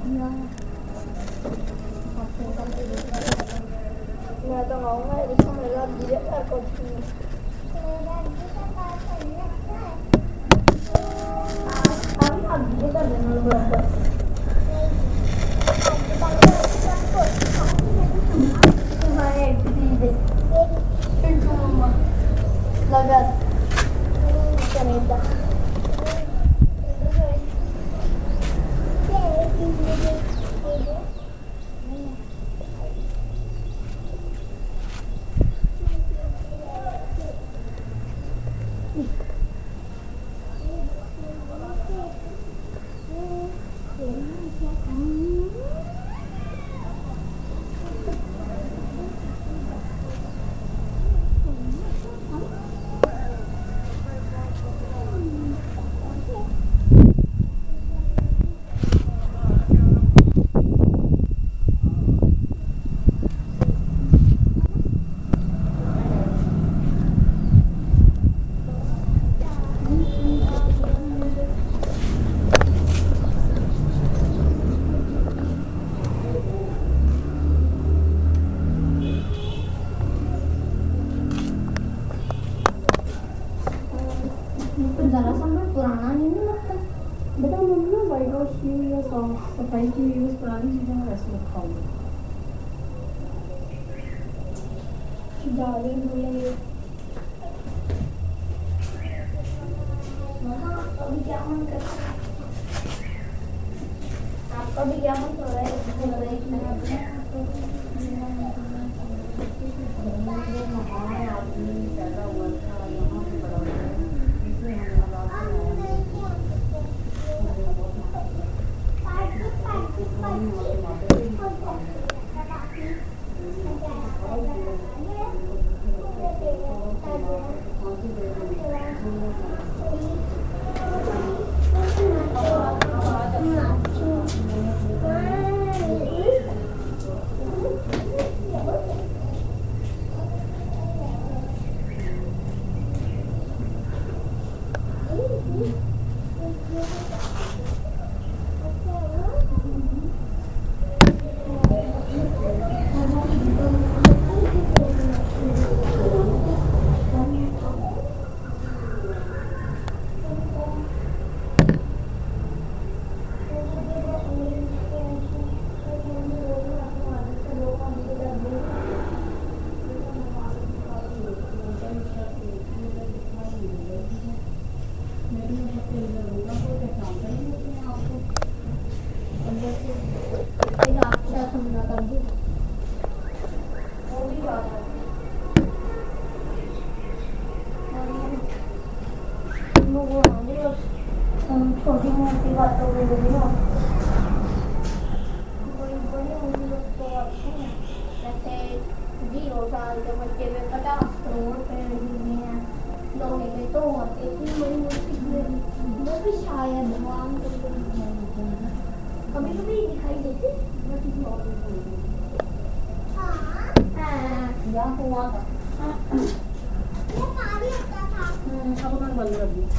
मैं तो कहूँगा इसको मेरा धीरे कर कुछ नहीं आप धीरे कर देना बराबर तुम्हारे धीरे पिंटू मम्मा लगा कनेडा सफाई की यूज पुरानी चीज़ें मैं वैसे मत खाऊंगी डाली हुई अभी क्या मन कर रहा है आपका भी क्या मन कर रहा है छोटी मोटी बातों में भी ना जैसे 0 साल के बच्चे में 50 करोड़ रुपए मिलने हैं लोहे के तो होते वो भी शायद भगवान को कभी कभी दिखाई देते हाँ हुआ था अब मैं बंद कर दी